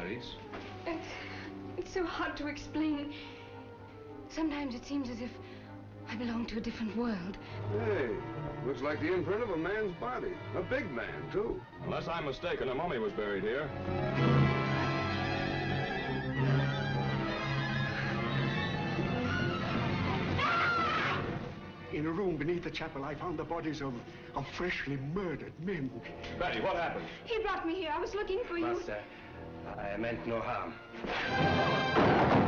Clarice. It's so hard to explain. Sometimes it seems as if I belong to a different world. Hey, looks like the imprint of a man's body. A big man, too. Unless I'm mistaken, a mummy was buried here. In a room beneath the chapel, I found the bodies of freshly murdered men. Betty, what happened? He brought me here. I was looking for you. Master, I meant no harm.